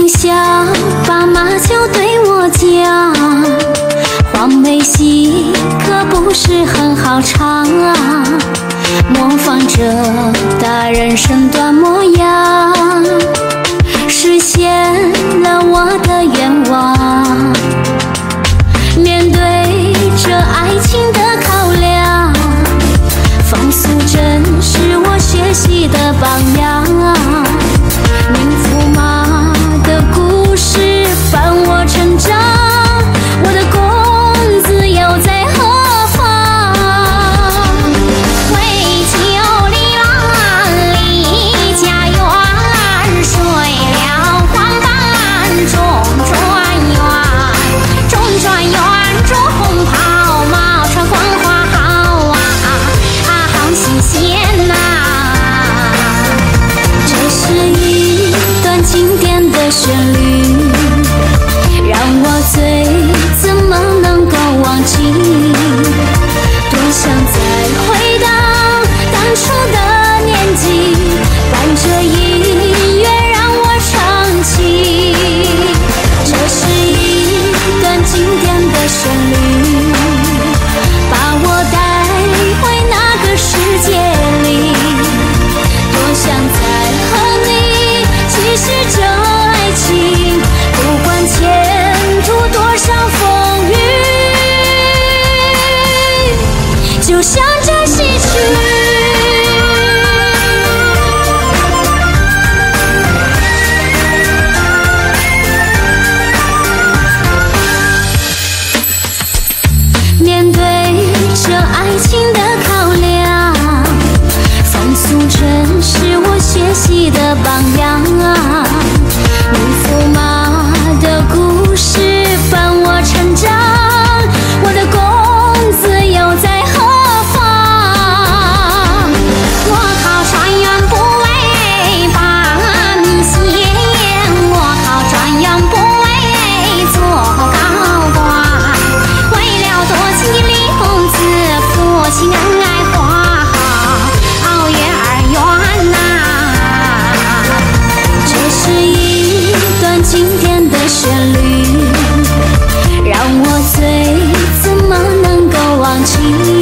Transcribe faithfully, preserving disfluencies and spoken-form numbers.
从小爸妈就对我讲，黄梅戏可不是很好唱啊，模仿着大人身段模样，实现了我的愿望。面对这爱情的考量，风俗真是我学习的榜样啊。宁驸马的故事伴我成长，我的公子又在何方？为求离郎离家园，睡了黄板中转园，中转园着红袍，毛穿光花好啊啊，好新鲜呐！这是一段经典的旋律，让我最怎么能够忘记？多想再回到当初的年纪，伴着音乐让我唱起。这是一段经典的旋律，把我带回那个世界里。多想再和你继续这爱情，不管前途多少风雨，就像这戏曲。面对这爱情的考量，风俗真是我学习的榜样啊。宁驸马的故事伴我成长，我的公子又在何方？我靠船员不为把名显，我靠船员不为做高官，为了多情的李公子，负起恩爱花好月儿圆呐。这是一段经典的旋律，让我最怎么能够忘记？